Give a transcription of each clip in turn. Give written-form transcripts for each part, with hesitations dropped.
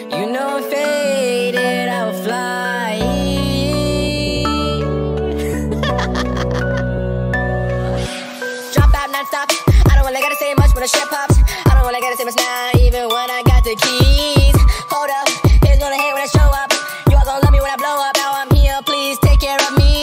You know I'm faded, I will fly. Drop out non-stop. I don't really gotta say much when the shit pops. I don't really gotta say much now, even when I got the keys. Hold up, here's gonna hate when I show up. You all gonna love me when I blow up. Now I'm here, please take care of me.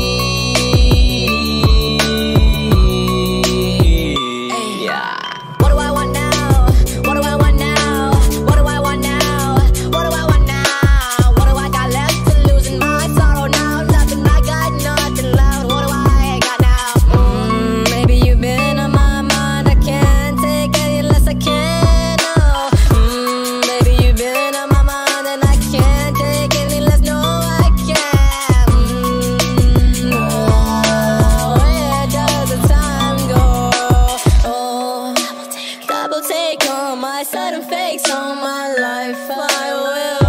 What do I want now? What do I want now? What do I want now? What do I want now? What do I got left to lose in my sorrow now? Nothing, I got nothing left. What do I got now? Maybe you've been on my mind. I can't take any less, I can't, no. Baby, you've been on my mind and I can't take any less, no, I can't. Where does the time go? Oh, double take on my sudden fakes on my life. I will.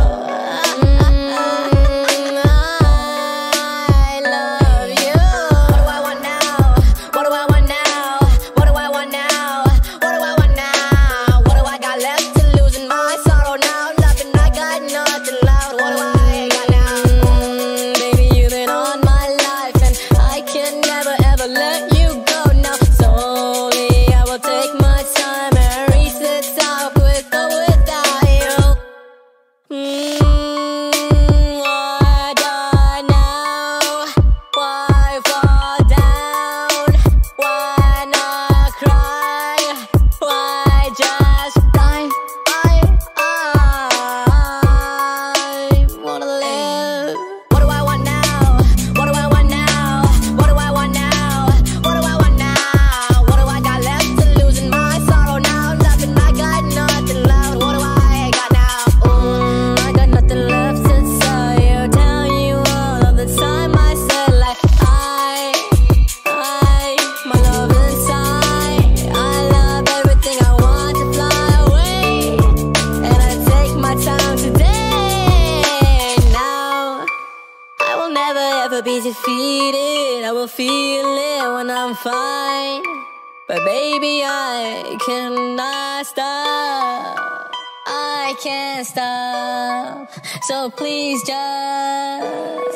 I love you. What do I want now? What do I want now? What do I want now? What do I want now? What do I got left to lose in my sorrow now? Nothing, I got nothing left. What do I got now? Baby, you've been on my life and I can never ever let you go now. Slowly, I will take my time and reach the top with or without you. Why die now? Why fall down? Why not cry? Why just die? I wanna live. What do I want now? What do I want now? What do I want now? What do I want now? What do I got left to lose in my sorrow now? Nothing, I got nothing left. What do I got now? I got nothing left to tell you. Tell you all of the time I said like my love inside. I love everything, I want to fly away. And I take my time today. Now I will never ever be defeated. I will feel it when I'm fine. But baby, I cannot stop. I can't stop. So please just